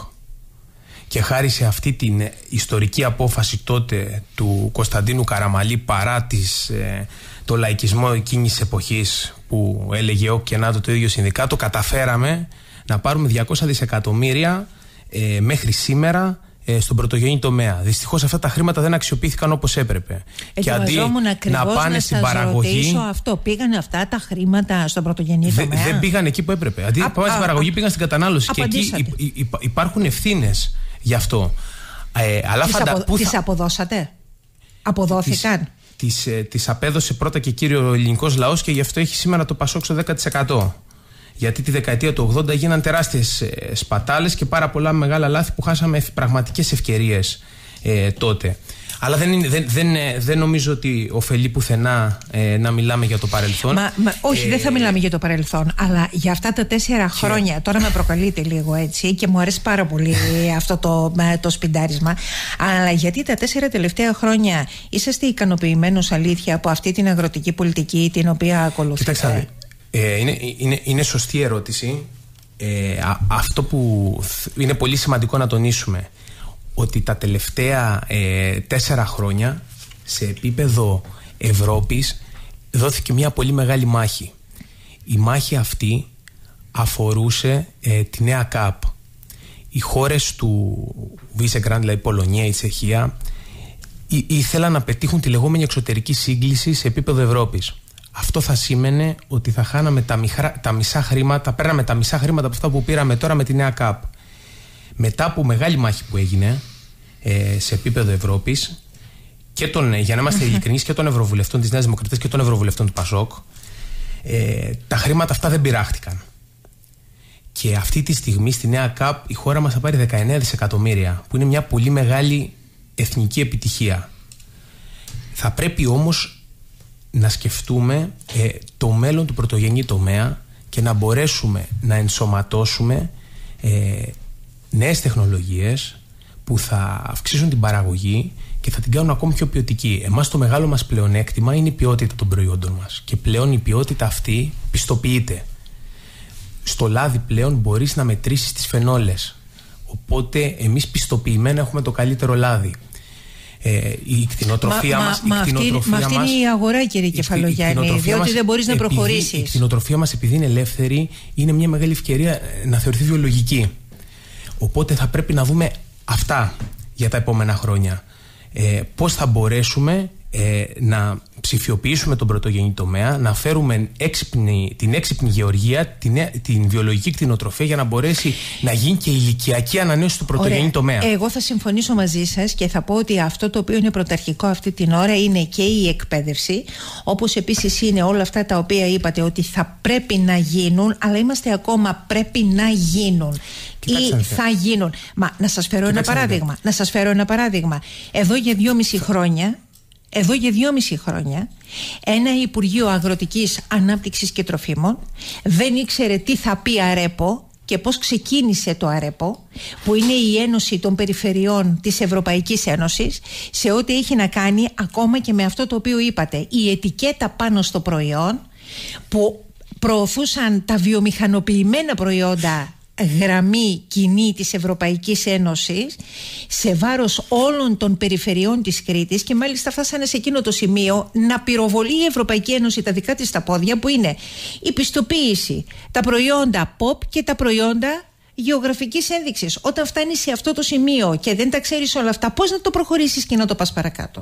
Και χάρη σε αυτή την ιστορική απόφαση τότε του Κωνσταντίνου Καραμαλή, παρά τις, ε, το λαϊκισμό εκείνης της εποχής που έλεγε ΟΚ και ΝΑΤΟ το ίδιο συνδικάτο, καταφέραμε να πάρουμε διακόσια δισεκατομμύρια ε, μέχρι σήμερα ε, στον πρωτογενή τομέα. Δυστυχώς αυτά τα χρήματα δεν αξιοποιήθηκαν όπως έπρεπε.
Ε,
και αντί να πάνε να στην παραγωγή.
Αυτό, πήγανε αυτά τα χρήματα στον πρωτογενή
δε,
τομέα?
Δεν πήγαν εκεί που έπρεπε. Αντί να πάνε στην παραγωγή, πήγαν στην κατανάλωση. Και εκεί υ, υ, υπάρχουν ευθύνες γι' αυτό. Ε, αλλά
τις,
φαντα...
απο... τις
θα...
αποδώσατε? Αποδόθηκαν?
Τις, τις, τις απέδωσε πρώτα και κύριο ελληνικός λαός και γι' αυτό έχει σήμερα το Πασόκ στο δέκα τοις εκατό. Γιατί τη δεκαετία του ογδόντα γίναν τεράστιες ε, σπατάλες και πάρα πολλά μεγάλα λάθη που χάσαμε πραγματικές ευκαιρίες ε, τότε. Αλλά δεν, είναι, δεν, δεν, δεν νομίζω ότι ωφελεί πουθενά ε, να μιλάμε για το παρελθόν.
Μα, μα, όχι, ε, δεν θα μιλάμε για το παρελθόν. Αλλά για αυτά τα τέσσερα και... χρόνια, τώρα με προκαλείτε λίγο έτσι και μου αρέσει πάρα πολύ αυτό το, το σπιντάρισμα. Αλλά γιατί τα τέσσερα τελευταία χρόνια είσαστε ικανοποιημένος αλήθεια από αυτή την αγροτική πολιτική την οποία ακολουθείτε?
Κοιτάξτε, ε, είναι, είναι, είναι σωστή ερώτηση. Ε, α, αυτό που είναι πολύ σημαντικό να τονίσουμε, ότι τα τελευταία ε, τέσσερα χρόνια σε επίπεδο Ευρώπης δόθηκε μια πολύ μεγάλη μάχη. Η μάχη αυτή αφορούσε ε, τη νέα ΚΑΠ. Οι χώρες του Βίσεγκραντ, δηλαδή η Πολωνία, η Τσεχία, ή, ήθελαν να πετύχουν τη λεγόμενη εξωτερική σύγκληση σε επίπεδο Ευρώπης. Αυτό θα σήμαινε ότι θα χάναμε τα, μιχρα, τα μισά χρήματα, παίρναμε τα μισά χρήματα από αυτά που πήραμε τώρα με τη νέα ΚΑΠ. Μετά από μεγάλη μάχη που έγινε ε, σε επίπεδο Ευρώπης και των, για να είμαστε ειλικρινείς, και των Ευρωβουλευτών της Νέας Δημοκρατίας και των Ευρωβουλευτών του Πασόκ, ε, τα χρήματα αυτά δεν πειράχτηκαν. Και αυτή τη στιγμή στη νέα ΚΑΠ η χώρα μας θα πάρει δεκαεννέα δισεκατομμύρια, που είναι μια πολύ μεγάλη εθνική επιτυχία. Θα πρέπει όμως να σκεφτούμε ε, το μέλλον του πρωτογενή τομέα και να μπορέσουμε να ενσωματώσουμε ε, νέες τεχνολογίες που θα αυξήσουν την παραγωγή και θα την κάνουν ακόμη πιο ποιοτική. Εμάς το μεγάλο μας πλεονέκτημα είναι η ποιότητα των προϊόντων μας και πλέον η ποιότητα αυτή πιστοποιείται. Στο λάδι πλέον μπορείς να μετρήσεις τις φενόλες, οπότε εμείς πιστοποιημένα έχουμε το καλύτερο λάδι. Ε, η κτηνοτροφία μα, μας.
Μα, μα, αυτή, μα αυτή είναι η αγορά, κύριε Κεφαλογιάννη, διότι μας, δεν μπορείς να προχωρήσεις.
Η κτηνοτροφία μας, επειδή είναι ελεύθερη, είναι μια μεγάλη ευκαιρία να θεωρηθεί βιολογική. Οπότε θα πρέπει να δούμε αυτά για τα επόμενα χρόνια. Ε, πώς θα μπορέσουμε ε, να ψηφιοποιήσουμε τον πρωτογενή τομέα, να φέρουμε έξυπνη, την έξυπνη γεωργία, την, την βιολογική κτηνοτροφία για να μπορέσει να γίνει και η ηλικιακή ανανέωση του πρωτογενή
Ωραία.
τομέα.
Εγώ θα συμφωνήσω μαζί σας και θα πω ότι αυτό το οποίο είναι πρωταρχικό αυτή την ώρα είναι και η εκπαίδευση, όπως επίσης είναι όλα αυτά τα οποία είπατε ότι θα πρέπει να γίνουν, αλλά είμαστε ακόμα πρέπει να γίνουν.
Κοιτάξτε,
ή θα γίνουν. Μα να σας φέρω ένα παράδειγμα. Να σας φέρω ένα παράδειγμα. Εδώ για δυόμιση χρόνια Εδώ για δυόμιση χρόνια ένα Υπουργείο Αγροτικής Ανάπτυξης και Τροφίμων δεν ήξερε τι θα πει ΑΡΕΠΟ και πώς ξεκίνησε το ΑΡΕΠΟ, που είναι η Ένωση των Περιφερειών της Ευρωπαϊκής Ένωσης, σε ό,τι έχει να κάνει ακόμα και με αυτό το οποίο είπατε, η ετικέτα πάνω στο προϊόν, που προωθούσαν τα βιομηχανοποιημένα προϊόντα γραμμή κοινή της Ευρωπαϊκής Ένωσης σε βάρος όλων των περιφερειών της Κρήτης, και μάλιστα φτάσανε σε εκείνο το σημείο να πυροβολεί η Ευρωπαϊκή Ένωση τα δικά της τα πόδια, που είναι η πιστοποίηση, τα προϊόντα ποπ και τα προϊόντα γεωγραφικής ένδειξης. Όταν φτάνεις σε αυτό το σημείο και δεν τα ξέρεις όλα αυτά, πώς να το προχωρήσεις και να το πας παρακάτω?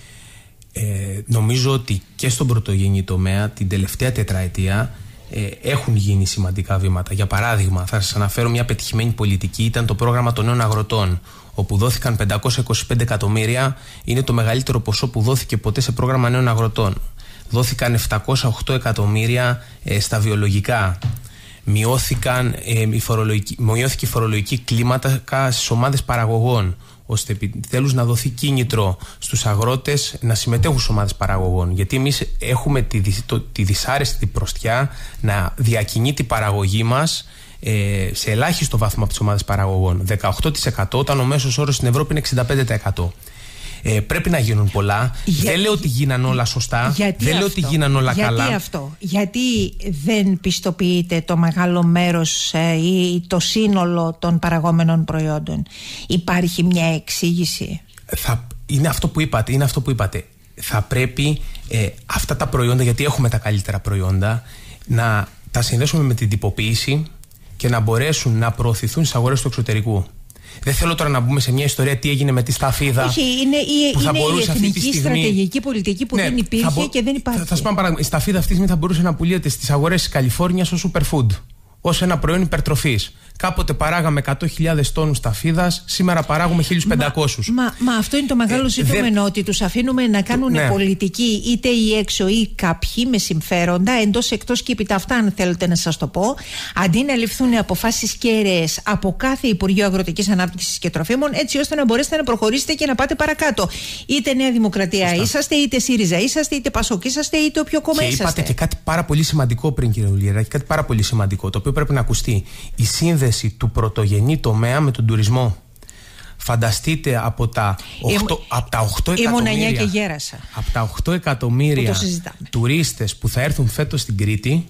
Ε, νομίζω ότι και στον πρωτογενή τομέα την τελευταία τετραετία Ε, έχουν γίνει σημαντικά βήματα. Για παράδειγμα, θα σας αναφέρω μια πετυχημένη πολιτική, ήταν το πρόγραμμα των νέων αγροτών, όπου δόθηκαν πεντακόσια είκοσι πέντε εκατομμύρια, είναι το μεγαλύτερο ποσό που δόθηκε ποτέ σε πρόγραμμα νέων αγροτών. Δόθηκαν επτακόσια οκτώ εκατομμύρια ε, στα βιολογικά. Μειώθηκαν, ε, η φορολογική, μειώθηκε η φορολογική κλίμακα στις ομάδες παραγωγών, ώστε επιτέλους να δοθεί κίνητρο στους αγρότες να συμμετέχουν στις ομάδες παραγωγών. Γιατί εμείς έχουμε τη, το, τη δυσάρεστη προστιά να διακινεί την παραγωγή μας ε, σε ελάχιστο βαθμό από τις ομάδες παραγωγών. δεκαοκτώ τοις εκατό, όταν ο μέσος όρος στην Ευρώπη είναι εξήντα πέντε τοις εκατό. Ε, πρέπει να γίνουν πολλά. Για... Δεν λέω ότι γίναν όλα σωστά.
Γιατί
δεν λέω
αυτό?
ότι γίναν όλα
γιατί
καλά.
Γιατί αυτό? Γιατί δεν πιστοποιείται το μεγάλο μέρος ε, ή το σύνολο των παραγόμενων προϊόντων? Υπάρχει μια εξήγηση?
Θα, είναι αυτό που είπατε. Είναι αυτό που είπατε. Θα πρέπει ε, αυτά τα προϊόντα, γιατί έχουμε τα καλύτερα προϊόντα, να τα συνδέσουμε με την τυποποίηση και να μπορέσουν να προωθηθούν στις αγορές του εξωτερικού. Δεν θέλω τώρα να μπούμε σε μια ιστορία τι έγινε με τη σταφίδα.
Όχι, είναι η,
που θα
είναι η εθνική
στιγμή...
στρατηγική πολιτική που ναι, δεν υπήρχε μπο... και δεν υπάρχει.
Θα, θα σου πω ένα παράδειγμα. Η σταφίδα αυτή τη στιγμή θα μπορούσε να πουλιέται στις αγορές της Καλιφόρνιας ως superfood, ως ένα προϊόν υπερτροφής. Κάποτε παράγαμε εκατό χιλιάδες τόνους σταφίδας, σήμερα παράγουμε χίλιους πεντακόσιους.
Μα, μα, μα αυτό είναι το μεγάλο ε, ζητούμενο, δε... ότι τους αφήνουμε να κάνουν ναι. πολιτική, είτε ή έξω ή κάποιοι με συμφέροντα, εντός εκτός και επί τα αυτά, αν θέλετε να σας το πω, αντί να ληφθούν αποφάσεις κέραιες από κάθε Υπουργείο Αγροτικής Ανάπτυξης και Τροφίμων, έτσι ώστε να μπορέσετε να προχωρήσετε και να πάτε παρακάτω. Είτε Νέα Δημοκρατία Σωστά. είσαστε, είτε ΣΥΡΙΖΑ είσαστε, είτε ΠΑΣΟΚ είσαστε, είτε όποιο κόμμα είσαστε.
Και είπατε και κάτι πάρα πολύ σημαντικό πριν, κύριε Ουλιεράκη, κάτι πάρα πολύ σημαντικό, το οποίο πρέπει να ακουστεί. Η σύνδεση του πρωτογενή τομέα με τον τουρισμό. Φανταστείτε από τα οκτώ, από τα οκτώ εκατομμύρια,
και γέρασα.
από τα οκτώ εκατομμύρια τουρίστες που θα έρθουν φέτος στην Κρήτη,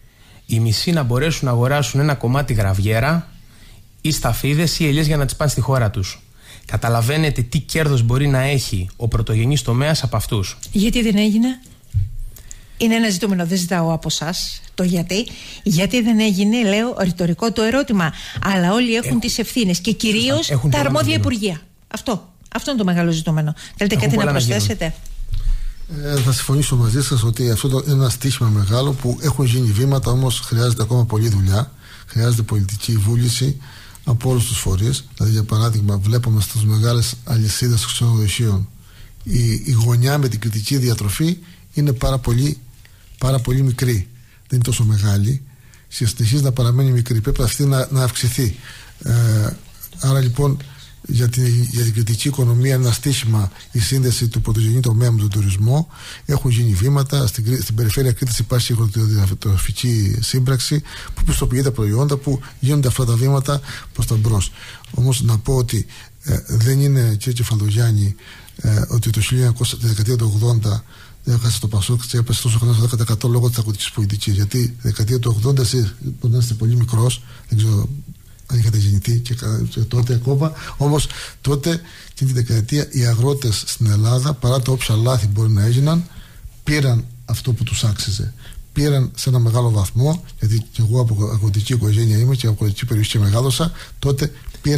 οι μισοί να μπορέσουν να αγοράσουν ένα κομμάτι γραβιέρα ή σταφίδες ή ελιές για να τις πάνε στη χώρα τους. Καταλαβαίνετε τι κέρδος μπορεί να έχει ο πρωτογενής τομέας από αυτούς.
Γιατί δεν έγινε? Είναι ένα ζητούμενο, δεν ζητάω από εσάς το γιατί. Γιατί δεν έγινε, λέω, ρητορικό το ερώτημα. Αλλά όλοι έχουν, έχουν τις ευθύνες και κυρίως έχουν τα αρμόδια υπουργεία. Αυτό. Αυτό είναι το μεγάλο ζητούμενο. Θέλετε έχουν κάτι να προσθέσετε?
Να ε, θα συμφωνήσω μαζί σας ότι αυτό το, είναι ένα στίχημα μεγάλο που έχουν γίνει βήματα, όμως χρειάζεται ακόμα πολλή δουλειά. Χρειάζεται πολιτική βούληση από όλους τους φορείς. Δηλαδή, για παράδειγμα, βλέπουμε στις μεγάλες αλυσίδες ξενοδοχείων η, η γωνιά με την κριτική διατροφή είναι πάρα πολύ, πάρα πολύ μικρή. Δεν είναι τόσο μεγάλη. Συνεχίζει να παραμένει μικρή. Πρέπει αυτή να, να αυξηθεί. Ε, άρα λοιπόν για την, για την κριτική οικονομία είναι ένα στίχημα η σύνδεση του πρωτογενή τομέα με τον τουρισμό. Έχουν γίνει βήματα. Στην, στην περιφέρεια Κρήτης υπάρχει η αγροδιατροφική σύμπραξη που πιστοποιεί τα προϊόντα, που γίνονται αυτά τα βήματα προς τα μπρος. Όμως να πω ότι ε, δεν είναι, κύριε Κεφαλογιάννη, ε, ότι το χίλια εννιακόσια, τη δεκαετία του ογδόντα έχασε το Πασόκ και έπεσε τόσο χρόνο στο δέκα τοις εκατό λόγω της αγροτικής πολιτικής. Γιατί τη δεκαετία του ογδόντα, εσείς όταν είστε πολύ μικρός, δεν ξέρω αν είχατε γεννηθεί και τότε ακόμα, όμως τότε και τη δεκαετία οι αγρότες στην Ελλάδα, παρά τα όποια λάθη μπορεί να έγιναν, πήραν αυτό που τους άξιζε. Πήραν σε ένα μεγάλο βαθμό, γιατί και εγώ από αγροτική οικογένεια είμαι και από αγροτική περιοχή και μεγάλωσα, τότε πήραν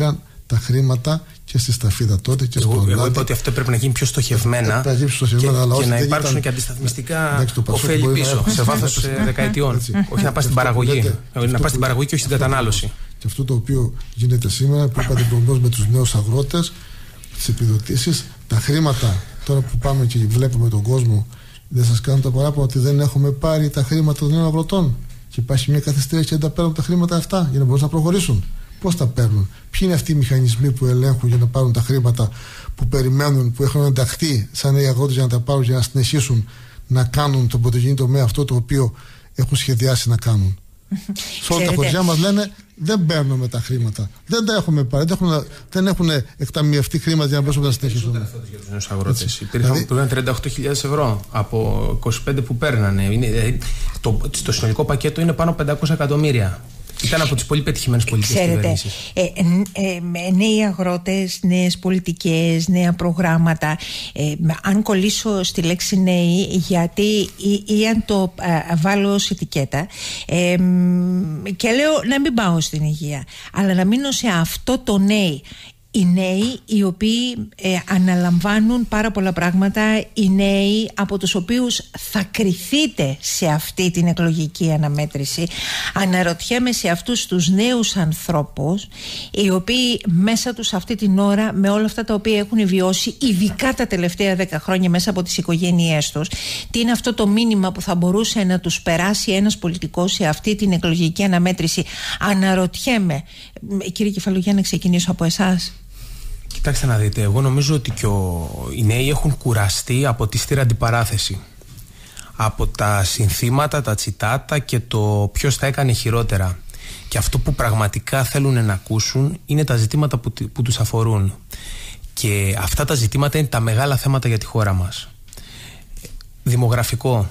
τα χρήματα και στη σταφίδα τότε και
εγώ,
στο
εγώ είπα ότι αυτό πρέπει να γίνει πιο στοχευμένα
ε, πιο στοχευμένα,
και,
αλλά
και να υπάρξουν
ήταν...
και αντισταθμιστικά
εντάξει,
ωφέλη πίσω σε βάθος δεκαετιών. Όχι να πας στην παραγωγή, να πας στην παραγωγή και όχι στην κατανάλωση.
Και αυτό το οποίο γίνεται σήμερα, που είπατε προηγουμένως με τους νέους αγρότες, τις επιδοτήσεις, τα χρήματα τώρα που πάμε και βλέπουμε τον κόσμο, δεν σας κάνουν τα παράπονα ότι δεν έχουμε πάρει τα χρήματα των νέων αγροτών και υπάρχει μια καθυστέρηση και δεν τα παίρνουν τα χρήματα αυτά για να μπορούν να προχωρήσουν? Πώς τα παίρνουν, ποιοι είναι αυτοί οι μηχανισμοί που ελέγχουν για να πάρουν τα χρήματα που περιμένουν, που έχουν ενταχθεί σαν νέοι αγρότες για να τα πάρουν, για να συνεχίσουν να κάνουν τον πρωτογενή τομέα αυτό το οποίο έχουν σχεδιάσει να κάνουν? Σε όλα τα χωριά μας λένε δεν παίρνουμε τα χρήματα, δεν τα έχουμε πάρει, δεν έχουν, δεν έχουν εκταμιευτεί χρήματα για να μπορέσουμε να συνεχίσουμε.
Για τους νέους αγρότες υπήρχαν δηλαδή, που πήραν τριάντα οκτώ χιλιάδες ευρώ από είκοσι πέντε που παίρνανε. Είναι, το, το συνολικό πακέτο είναι πάνω από πεντακόσια εκατομμύρια. Ήταν από τις πολύ πετυχημένες πολιτικές κυβερνήσεις.
Ε, ε, ε, νέοι αγρότες, νέες πολιτικές, νέα προγράμματα. Ε, αν κολλήσω στη λέξη νέοι, γιατί ή, ή αν το ε, βάλω ως ετικέτα, ε, και λέω να μην πάω στην υγεία, αλλά να μείνω σε αυτό το νέοι. Οι νέοι οι οποίοι ε, αναλαμβάνουν πάρα πολλά πράγματα, οι νέοι από τους οποίους θα κριθείτε σε αυτή την εκλογική αναμέτρηση. Αναρωτιέμαι σε αυτούς τους νέους ανθρώπους, οι οποίοι μέσα τους αυτή την ώρα, με όλα αυτά τα οποία έχουν βιώσει, ειδικά τα τελευταία δέκα χρόνια μέσα από τις οικογένειές τους, τι είναι αυτό το μήνυμα που θα μπορούσε να τους περάσει ένας πολιτικός σε αυτή την εκλογική αναμέτρηση? Αναρωτιέμαι. Κύριε Κεφαλογιά, να ξεκινήσω από εσάς.
Κοιτάξτε να δείτε, εγώ νομίζω ότι και ο... οι νέοι έχουν κουραστεί από τη στήρα αντιπαράθεση. Από τα συνθήματα, τα τσιτάτα και το ποιος τα έκανε χειρότερα. Και αυτό που πραγματικά θέλουν να ακούσουν είναι τα ζητήματα που, που τους αφορούν. Και αυτά τα ζητήματα είναι τα μεγάλα θέματα για τη χώρα μας. Δημογραφικό,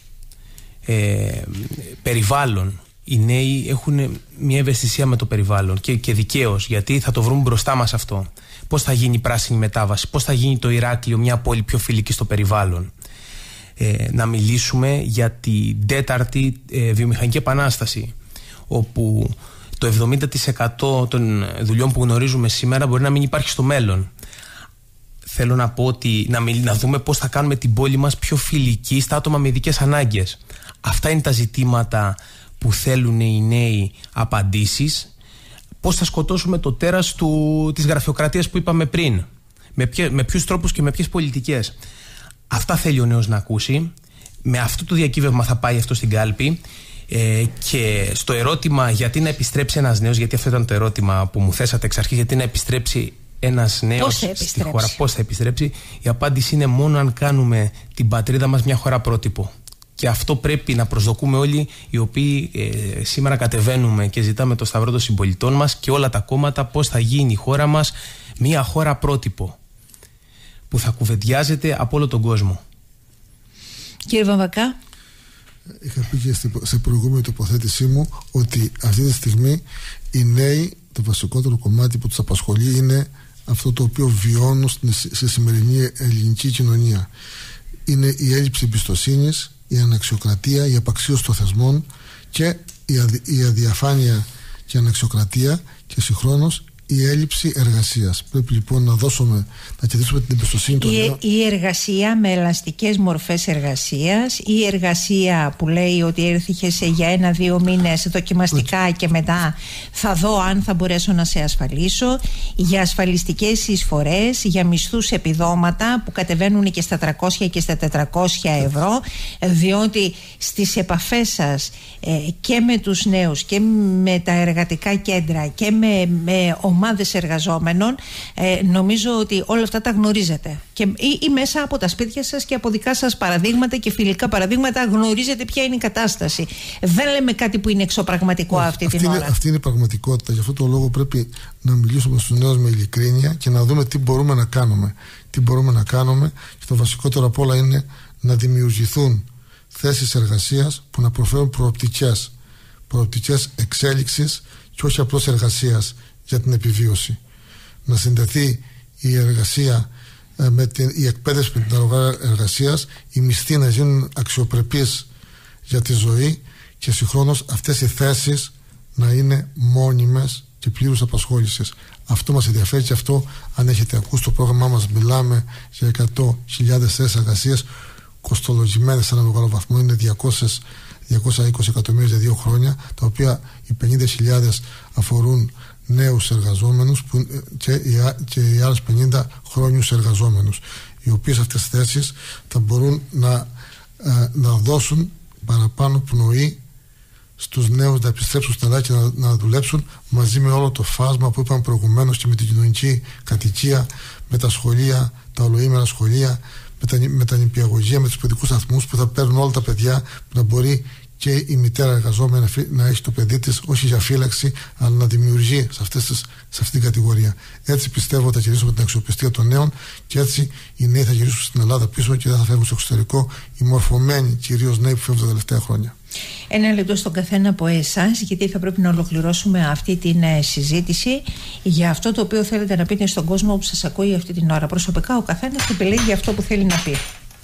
ε, περιβάλλον. Οι νέοι έχουν μια ευαισθησία με το περιβάλλον και, και δικαίως, γιατί θα το βρούμε μπροστά μας αυτό. Πώς θα γίνει η πράσινη μετάβαση, πώς θα γίνει το Ηράκλειο μια πόλη πιο φιλική στο περιβάλλον. Ε, να μιλήσουμε για την τέταρτη ε, βιομηχανική επανάσταση, όπου το εβδομήντα τοις εκατό των δουλειών που γνωρίζουμε σήμερα μπορεί να μην υπάρχει στο μέλλον. Θέλω να πω ότι να, μιλ, να δούμε πώς θα κάνουμε την πόλη μας πιο φιλική στα άτομα με ειδικές ανάγκες. Αυτά είναι τα ζητήματα που θέλουν οι νέοι απαντήσεις. Πώς θα σκοτώσουμε το τέρας του, της γραφειοκρατίας που είπαμε πριν, με, ποιο, με ποιους τρόπους και με ποιες πολιτικές. Αυτά θέλει ο νέος να ακούσει. Με αυτό το διακύβευμα θα πάει αυτό στην κάλπη. Ε, και στο ερώτημα γιατί να επιστρέψει ένας νέος, γιατί αυτό ήταν το ερώτημα που μου θέσατε εξ αρχής, γιατί να επιστρέψει ένας νέος στη χώρα, πώς θα επιστρέψει, η απάντηση είναι μόνο αν κάνουμε την πατρίδα μας μια χώρα πρότυπο. Και αυτό πρέπει να προσδοκούμε όλοι οι οποίοι ε, σήμερα κατεβαίνουμε και ζητάμε το σταυρό των συμπολιτών μας και όλα τα κόμματα, πώς θα γίνει η χώρα μας μια χώρα πρότυπο που θα κουβεντιάζεται από όλο τον κόσμο.
Κύριε Βαμβακά.
Είχα πει και σε προηγούμενη τοποθέτησή μου ότι αυτή τη στιγμή οι νέοι, το βασικότερο κομμάτι που τους απασχολεί είναι αυτό το οποίο βιώνουν στη σημερινή ελληνική κοινωνία. Είναι η έλλειψη εμπιστοσύνης, η αναξιοκρατία, η απαξίωση των θεσμών και η, αδι, η αδιαφάνεια και η αναξιοκρατία και συγχρόνως η έλλειψη εργασίας. Πρέπει λοιπόν να δώσουμε, να κερδίσουμε την εμπιστοσύνη των νέων.
Η εργασία με ελαστικές μορφές εργασίας, η εργασία που λέει ότι έρθηκες για ένα-δύο μήνες δοκιμαστικά και μετά θα δω αν θα μπορέσω να σε ασφαλίσω, για ασφαλιστικές εισφορές, για μισθούς επιδόματα που κατεβαίνουν και στα τριακόσια και στα τετρακόσια ευρώ, διότι στις επαφές σας ε, και με τους νέους και με τα εργατικά κέντρα και με, με ομάδες εργαζόμενων, ε, νομίζω ότι όλα αυτά τα γνωρίζετε και, ή, ή μέσα από τα σπίτια σας και από δικά σας παραδείγματα και φιλικά παραδείγματα γνωρίζετε ποια είναι η κατάσταση. Δεν λέμε κάτι που είναι εξωπραγματικό
Όχι,
αυτή,
αυτή
την
είναι,
ώρα.
Αυτή είναι η πραγματικότητα. Γι' αυτό το λόγο πρέπει να μιλήσουμε στους νέους με ειλικρίνεια και να δούμε τι μπορούμε να κάνουμε. Τι μπορούμε να κάνουμε και το βασικότερο απ' όλα είναι να δημιουργηθούν θέσεις εργασίας που να προφέρουν προοπτικές, προοπτικές εξέλιξης και όχι απλώς εργασίας για την επιβίωση. Να συνδεθεί η εργασία ε, με την, η εκπαίδευση με την αγορά εργασίας, οι μισθοί να γίνουν αξιοπρεπείς για τη ζωή και συγχρόνως αυτές οι θέσεις να είναι μόνιμες και πλήρους απασχόλησης. Αυτό μας ενδιαφέρει και αυτό, αν έχετε ακούσει το πρόγραμμά μας, μιλάμε για εκατό χιλιάδες θέσεις εργασίας κοστολογημένες σε ένα μεγάλο βαθμό. Είναι διακόσια είκοσι εκατομμύρια για δύο χρόνια, τα οποία οι πενήντα χιλιάδες αφορούν νέους εργαζόμενους που, και, οι, και οι άλλες πενήντα χρόνιους εργαζόμενους, οι οποίες αυτές τις θέσεις θα μπορούν να, ε, να δώσουν παραπάνω πνοή στους νέους να επιστρέψουν στην Ελλάδα και να, να δουλέψουν, μαζί με όλο το φάσμα που είπαμε προηγουμένως και με την κοινωνική κατοικία, με τα σχολεία, τα ολοήμερα σχολεία, με τα, με τα νηπιαγωγεία, με τους παιδικούς σταθμούς που θα παίρνουν όλα τα παιδιά, που να μπορεί και η μητέρα εργαζόμενη να έχει το παιδί της όχι για φύλαξη, αλλά να δημιουργεί σε, αυτές τις, σε αυτή την κατηγορία. Έτσι πιστεύω ότι θα γυρίσουμε την αξιοπιστία των νέων και έτσι οι νέοι θα γυρίσουν στην Ελλάδα πίσω και δεν θα φεύγουν στο εξωτερικό, οι μορφωμένοι κυρίως νέοι που φεύγουν τα τελευταία χρόνια.
Ένα λεπτό στον καθένα από εσάς, γιατί θα πρέπει να ολοκληρώσουμε αυτή την ε, συζήτηση για αυτό το οποίο θέλετε να πείτε στον κόσμο που σας ακούει αυτή την ώρα. Προσωπικά ο καθένας επιλέγει αυτό που θέλει να πει.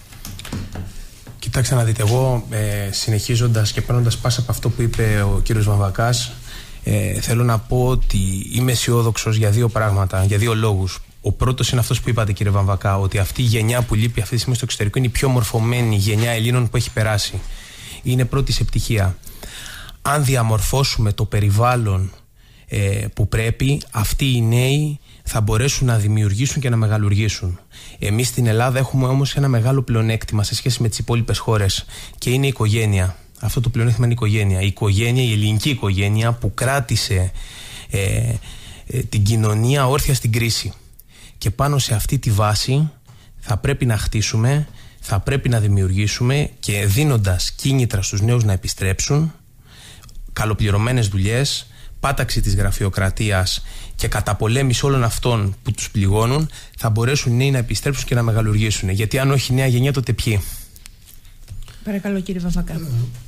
Κοιτάξτε να δείτε, εγώ ε, συνεχίζοντας και παίρνοντας πάσα από αυτό που είπε ο κύριος Βαμβακάς, ε, θέλω να πω ότι είμαι αισιόδοξος για δύο πράγματα, για δύο λόγους. Ο πρώτος είναι αυτός που είπατε, κύριε Βαμβακά, ότι αυτή η γενιά που λείπει αυτή τη στιγμή στο εξωτερικό είναι η πιο μορφωμένη γενιά Ελλήνων που έχει περάσει. Είναι πρώτη σε πτυχία. Αν διαμορφώσουμε το περιβάλλον ε, που πρέπει, αυτοί οι νέοι θα μπορέσουν να δημιουργήσουν και να μεγαλουργήσουν. Εμείς στην Ελλάδα έχουμε όμως ένα μεγάλο πλεονέκτημα σε σχέση με τις υπόλοιπες χώρες και είναι η οικογένεια. Αυτό το πλεονέκτημα είναι η οικογένεια. Η οικογένεια, η ελληνική οικογένεια που κράτησε ε, ε, την κοινωνία όρθια στην κρίση. Και πάνω σε αυτή τη βάση θα πρέπει να χτίσουμε, θα πρέπει να δημιουργήσουμε και δίνοντας κίνητρα στους νέους να επιστρέψουν, καλοπληρωμένες δουλειές, πάταξη της γραφειοκρατίας και καταπολέμηση όλων αυτών που τους πληγώνουν, θα μπορέσουν οι νέοι να επιστρέψουν και να μεγαλουργήσουν. Γιατί αν όχι η νέα γενιά, τότε ποιοι?
Παρακαλώ, κύριε Βαμβακά.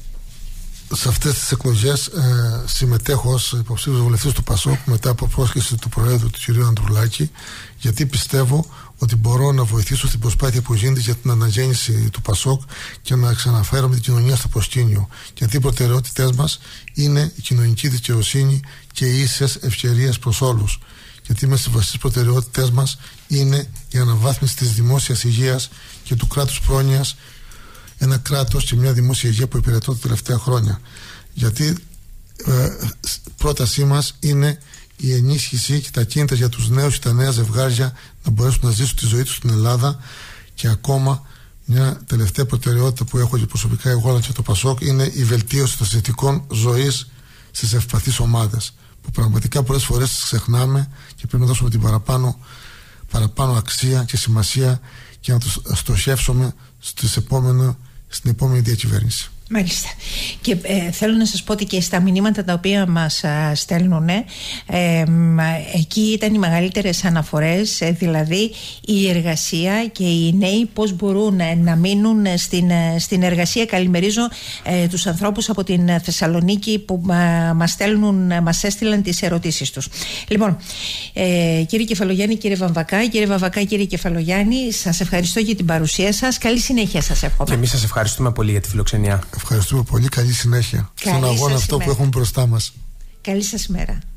Σε αυτές τις εκλογές ε, συμμετέχω ως υποψήφιος βουλευτής του ΠΑΣΟΚ μετά από πρόσκληση του Προέδρου του κ. Ανδρουλάκη, γιατί πιστεύω ότι μπορώ να βοηθήσω στην προσπάθεια που γίνεται για την αναγέννηση του ΠΑΣΟΚ και να ξαναφέρουμε την κοινωνία στο προσκήνιο. Γιατί οι προτεραιότητές μας είναι η κοινωνική δικαιοσύνη και οι ίσες ευκαιρίες προς όλους. Γιατί με στις βασικές προτεραιότητές μας είναι η αναβάθμιση της δημόσιας υγείας και του κράτους πρόνοιας, ένα κράτος και μια δημόσια υγεία που υπηρετώ τα τελευταία χρόνια. Γιατί ε, πρότασή μας είναι η ενίσχυση και τα κίνητρα για τους νέους και τα νέα ζευγάρια να μπορέσουν να ζήσουν τη ζωή τους στην Ελλάδα. Και ακόμα μια τελευταία προτεραιότητα που έχω και προσωπικά εγώ αλλά και το ΠΑΣΟΚ είναι η βελτίωση των συνθηκών ζωής στις ευπαθείς ομάδες, που πραγματικά πολλές φορές τις ξεχνάμε και πρέπει να δώσουμε την παραπάνω, παραπάνω αξία και σημασία και να τους στοχεύσουμε στις επόμενο, στην επόμενη διακυβέρνηση.
Μάλιστα. Και ε, θέλω να σας πω ότι και στα μηνύματα τα οποία μας α, στέλνουν ε, ε, εκεί ήταν οι μεγαλύτερες αναφορές, ε, δηλαδή η εργασία και οι νέοι πώς μπορούν ε, να μείνουν ε, στην, ε, στην εργασία. Καλημερίζω ε, τους ανθρώπους από την Θεσσαλονίκη που ε, μας, στέλνουν, ε, μας έστειλαν τις ερωτήσεις τους. Λοιπόν, ε, κύριε Κεφαλογιάννη, κύριε Βαμβακά, κύριε Βαμβακά, κύριε Κεφαλογιάννη, σας ευχαριστώ για την παρουσία σας. Καλή συνέχεια σας εύχομαι.
Και εμείς σας ευχαριστούμε πολύ για τη φιλοξενία.
Ευχαριστούμε πολύ. Καλή συνέχεια
καλή
στον αγώνα αυτό
ημέρα.
που έχουμε μπροστά μας.
Καλή σας μέρα.